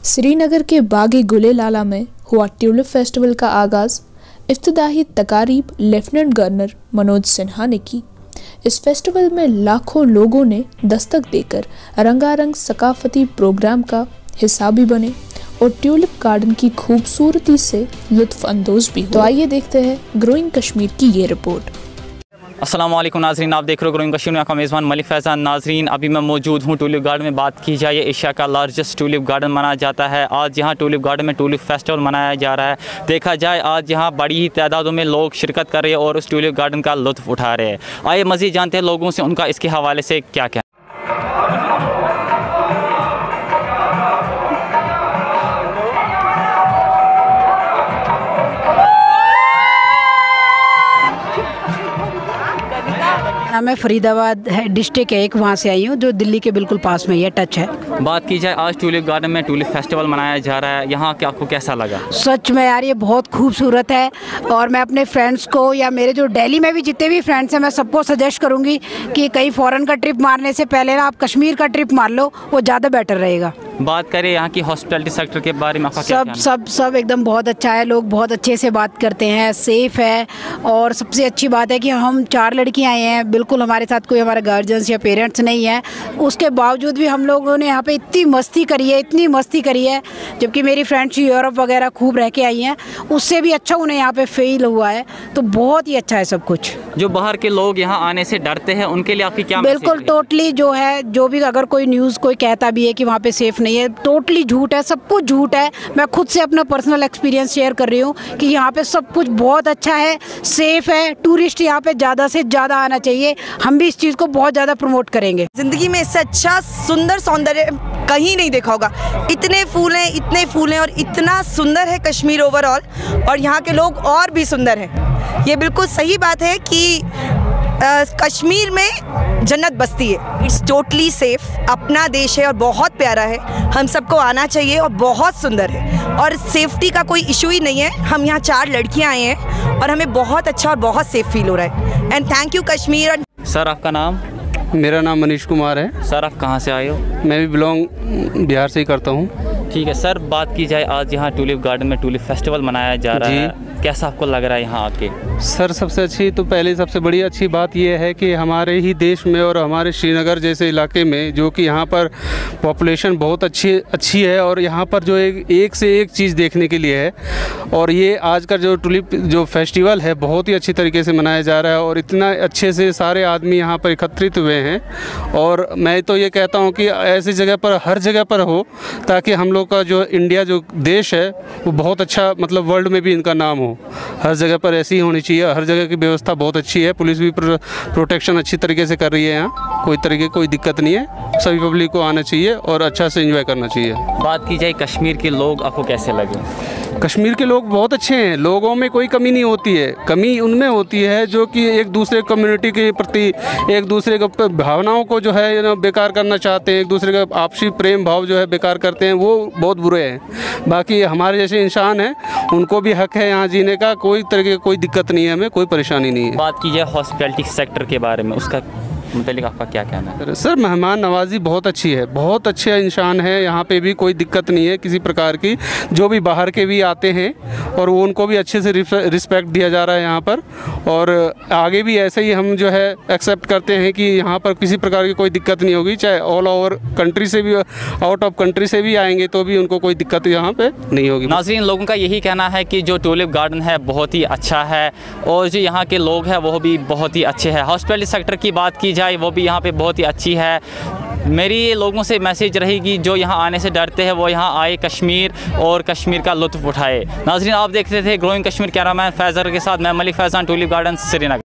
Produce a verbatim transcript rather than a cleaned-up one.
श्रीनगर के बागी गुलेलाला में हुआ ट्यूलिप फेस्टिवल का आगाज़। इफ्तिदाही तकारीब लेफ्टिनेंट गवर्नर मनोज सिन्हा ने की। इस फेस्टिवल में लाखों लोगों ने दस्तक देकर रंगारंग सकाफती प्रोग्राम का हिस्सा भी बने और ट्यूलिप गार्डन की खूबसूरती से लुत्फ अंदोज भी हुए। तो आइए देखते हैं ग्रोइंग कश्मीर की ये रिपोर्ट। अस्सलाम वालेकुम नाजरीन, आप देख रहे हो ग्रोइंग कश्मीर में, आपका मेज़बान मलिक फैज़ान। नाजरीन, अभी मैं मौजूद हूँ ट्यूलिप गार्डन में। बात की जाए, एशिया का लार्जेस्ट ट्यूलिप गार्डन माना जाता है। आज यहाँ ट्यूलिप गार्डन में ट्यूलिप फेस्टिवल मनाया जा रहा है। देखा जाए आज यहाँ बड़ी ही तादादों में लोग शिरकत कर रहे हैं और उस ट्यूलिप गार्डन का लुत्फ़ उठा रहे हैं। आइए मज़ीद जानते हैं लोगों से उनका इसके हवाले से क्या क्या। मैं फरीदाबाद है डिस्ट्रिक्ट है, एक वहाँ से आई हूँ जो दिल्ली के बिल्कुल पास में ये टच है। बात की जाए, आज ट्यूलिप गार्डन में ट्यूलिप फेस्टिवल मनाया जा रहा है, यहाँ क्या आपको कैसा लगा? सच में यार ये बहुत खूबसूरत है और मैं अपने फ्रेंड्स को या मेरे जो दिल्ली में भी जितने भी फ्रेंड्स हैं मैं सबको सजेस्ट करूँगी कि कहीं फ़ॉरेन का ट्रिप मारने से पहले ना आप कश्मीर का ट्रिप मार लो, वो ज़्यादा बेटर रहेगा। बात करें यहाँ की हॉस्पिटैलिटी सेक्टर के बारे में, सब सब सब एकदम बहुत अच्छा है। लोग बहुत अच्छे से बात करते हैं, सेफ़ है और सबसे अच्छी बात है कि हम चार लड़कियाँ आए हैं, बिल्कुल हमारे साथ कोई हमारे गार्जियंस या पेरेंट्स नहीं है। उसके बावजूद भी हम लोगों ने यहाँ पे इतनी मस्ती करी है, इतनी मस्ती करी है, जबकि मेरी फ्रेंड्स यूरोप वगैरह खूब रह के आई हैं, उससे भी अच्छा उन्हें यहाँ पे फील हुआ है। तो बहुत ही अच्छा है सब कुछ। जो बाहर के लोग यहाँ आने से डरते हैं उनके लिए आपकी क्या? बिल्कुल टोटली जो है, जो भी अगर कोई न्यूज़ कोई कहता भी है कि वहाँ पे सेफ़ नहीं है, टोटली झूठ है, सब कुछ झूठ है। मैं खुद से अपना पर्सनल एक्सपीरियंस शेयर कर रही हूँ कि यहाँ पे सब कुछ बहुत अच्छा है, सेफ़ है। टूरिस्ट यहाँ पे ज़्यादा से ज़्यादा आना चाहिए। हम भी इस चीज़ को बहुत ज़्यादा प्रमोट करेंगे। ज़िंदगी में इससे अच्छा सुंदर सौंदर्य कहीं नहीं देखा होगा। इतने फूल हैं, इतने फूल हैं और इतना सुंदर है कश्मीर ओवरऑल, और यहाँ के लोग और भी सुंदर हैं। ये बिल्कुल सही बात है कि आ, कश्मीर में जन्नत बसती है। इट्स टोटली सेफ, अपना देश है और बहुत प्यारा है। हम सबको आना चाहिए और बहुत सुंदर है और सेफ्टी का कोई इशू ही नहीं है। हम यहाँ चार लड़कियाँ आई हैं और हमें बहुत अच्छा और बहुत सेफ फील हो रहा है। And thank you Kashmir. Sir आपका नाम? मेरा नाम मनीष कुमार है। सर आप कहाँ से आए हो? मैं भी बिलोंग बिहार से ही करता हूँ। ठीक है सर, बात की जाए आज यहाँ ट्यूलिप गार्डन में ट्यूलिप फेस्टिवल मनाया जा रहा है, कैसा आपको लग रहा है यहाँ आके? सर सबसे अच्छी तो पहले सबसे बड़ी अच्छी बात यह है कि हमारे ही देश में और हमारे श्रीनगर जैसे इलाके में, जो कि यहाँ पर पॉपुलेशन बहुत अच्छी अच्छी है और यहाँ पर जो एक, एक से एक चीज़ देखने के लिए है। और ये आज का जो ट्यूलिप जो फेस्टिवल है बहुत ही अच्छी तरीके से मनाया जा रहा है और इतना अच्छे से सारे आदमी यहाँ पर एकत्रित हुए हैं। और मैं तो ये कहता हूँ कि ऐसी जगह पर हर जगह पर हो, ताकि हम लोग का जो इंडिया जो देश है वो बहुत अच्छा, मतलब वर्ल्ड में भी इनका नाम हो। हर जगह पर ऐसी ही होनी चाहिए। हर जगह की व्यवस्था बहुत अच्छी है, पुलिस भी प्रोटेक्शन अच्छी तरीके से कर रही है। यहाँ कोई तरीके कोई दिक्कत नहीं है। सभी पब्लिक को आना चाहिए और अच्छा से एंजॉय करना चाहिए। बात की जाए कश्मीर के लोग आपको कैसे लगे? कश्मीर के लोग बहुत अच्छे हैं, लोगों में कोई कमी नहीं होती है। कमी उनमें होती है जो कि एक दूसरे कम्युनिटी के प्रति, एक दूसरे के भावनाओं को जो है ना बेकार करना चाहते हैं, एक दूसरे का आपसी प्रेम भाव जो है बेकार करते हैं, वो बहुत बुरे हैं। बाकी हमारे जैसे इंसान हैं, उनको भी हक है यहाँ जीने का। कोई तरह की कोई दिक्कत नहीं है, हमें कोई परेशानी नहीं है। बात की जाए हॉस्पिटैलिटी सेक्टर के बारे में, उसका मतलब आपका क्या कहना है? सर मेहमान नवाजी बहुत अच्छी है, बहुत अच्छे इंसान है। यहाँ पे भी कोई दिक्कत नहीं है किसी प्रकार की। जो भी बाहर के भी आते हैं और वो उनको भी अच्छे से रिस्पेक्ट दिया जा रहा है यहाँ पर। और आगे भी ऐसे ही हम जो है एक्सेप्ट करते हैं कि यहाँ पर किसी प्रकार की कोई दिक्कत नहीं होगी। चाहे ऑल ओवर कंट्री से भी, आउट ऑफ कंट्री से भी आएंगे तो भी उनको कोई दिक्कत यहाँ पे नहीं होगी। नाज़रीन, लोगों का यही कहना है कि जो ट्यूलिप गार्डन है बहुत ही अच्छा है और जो यहाँ के लोग हैं वो भी बहुत ही अच्छे हैं। हॉस्पिटैलिटी सेक्टर की बात की जाए वो भी यहाँ पे बहुत ही अच्छी है। मेरी लोगों से मैसेज रहेगी जो यहाँ आने से डरते हैं वो यहाँ आए कश्मीर और कश्मीर का लुत्फ़ उठाए। नाज़रीन, आप देखते थे ग्रोइंग कश्मीर कैमरामैन फैज़र के साथ मैं मलिक फैज़ान, ट्यूलिप गार्डन, श्रीनगर।